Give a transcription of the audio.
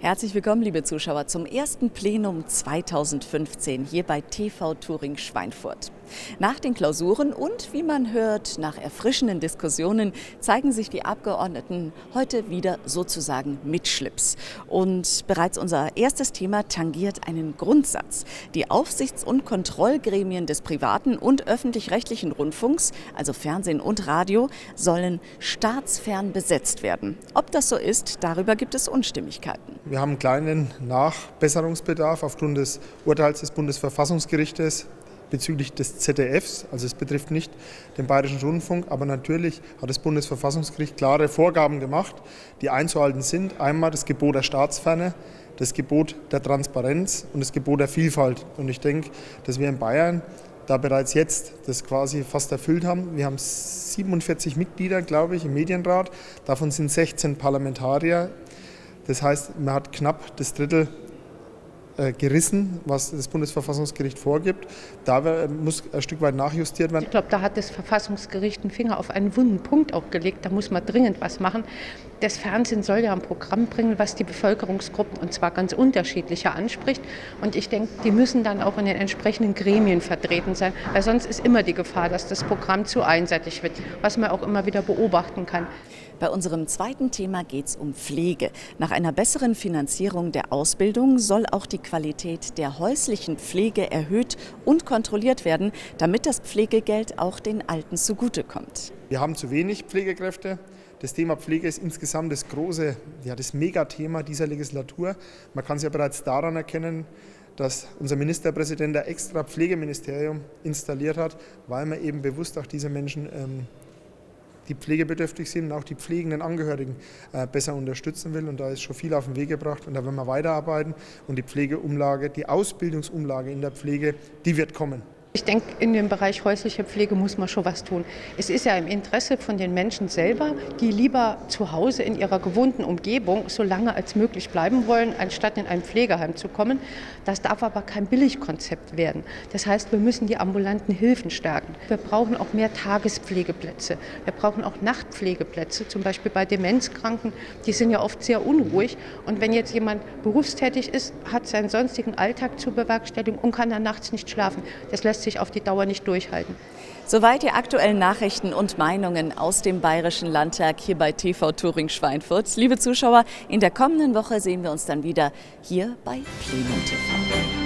Herzlich willkommen, liebe Zuschauer, zum ersten Plenum 2015 hier bei TV Touring Schweinfurt. Nach den Klausuren und, wie man hört, nach erfrischenden Diskussionen zeigen sich die Abgeordneten heute wieder sozusagen mit Schlips. Und bereits unser erstes Thema tangiert einen Grundsatz. Die Aufsichts- und Kontrollgremien des privaten und öffentlich-rechtlichen Rundfunks, also Fernsehen und Radio, sollen staatsfern besetzt werden. Ob das so ist, darüber gibt es Unstimmigkeiten. Wir haben einen kleinen Nachbesserungsbedarf aufgrund des Urteils des Bundesverfassungsgerichtes bezüglich des ZDFs. Also es betrifft nicht den Bayerischen Rundfunk, aber natürlich hat das Bundesverfassungsgericht klare Vorgaben gemacht, die einzuhalten sind. Einmal das Gebot der Staatsferne, das Gebot der Transparenz und das Gebot der Vielfalt. Und ich denke, dass wir in Bayern da bereits jetzt das quasi fast erfüllt haben. Wir haben 47 Mitglieder, glaube ich, im Medienrat. Davon sind 16 Parlamentarier. Das heißt, man hat knapp das Drittel gerissen, was das Bundesverfassungsgericht vorgibt. Da muss ein Stück weit nachjustiert werden. Ich glaube, da hat das Verfassungsgericht einen Finger auf einen wunden Punkt auch gelegt. Da muss man dringend was machen. Das Fernsehen soll ja ein Programm bringen, was die Bevölkerungsgruppen, und zwar ganz unterschiedliche, anspricht. Und ich denke, die müssen dann auch in den entsprechenden Gremien vertreten sein, weil sonst ist immer die Gefahr, dass das Programm zu einseitig wird, was man auch immer wieder beobachten kann. Bei unserem zweiten Thema geht es um Pflege. Nach einer besseren Finanzierung der Ausbildung soll auch die Qualität der häuslichen Pflege erhöht und kontrolliert werden, damit das Pflegegeld auch den Alten zugutekommt. Wir haben zu wenig Pflegekräfte. Das Thema Pflege ist insgesamt das große, das Megathema dieser Legislatur. Man kann es ja bereits daran erkennen, dass unser Ministerpräsident ein extra Pflegeministerium installiert hat, weil man eben bewusst auch diese Menschen, die pflegebedürftig sind, und auch die pflegenden Angehörigen besser unterstützen will. Und da ist schon viel auf den Weg gebracht. Und da werden wir weiterarbeiten. Und die Pflegeumlage, die Ausbildungsumlage in der Pflege, die wird kommen. Ich denke, in dem Bereich häusliche Pflege muss man schon was tun. Es ist ja im Interesse von den Menschen selber, die lieber zu Hause in ihrer gewohnten Umgebung so lange als möglich bleiben wollen, anstatt in ein Pflegeheim zu kommen. Das darf aber kein Billigkonzept werden. Das heißt, wir müssen die ambulanten Hilfen stärken. Wir brauchen auch mehr Tagespflegeplätze. Wir brauchen auch Nachtpflegeplätze, zum Beispiel bei Demenzkranken. Die sind ja oft sehr unruhig. Und wenn jetzt jemand berufstätig ist, hat seinen sonstigen Alltag zu bewerkstelligen und kann dann nachts nicht schlafen. Das lässt sich auf die Dauer nicht durchhalten. Soweit die aktuellen Nachrichten und Meinungen aus dem Bayerischen Landtag hier bei TV Touring Schweinfurt. Liebe Zuschauer, in der kommenden Woche sehen wir uns dann wieder hier bei Plenum TV.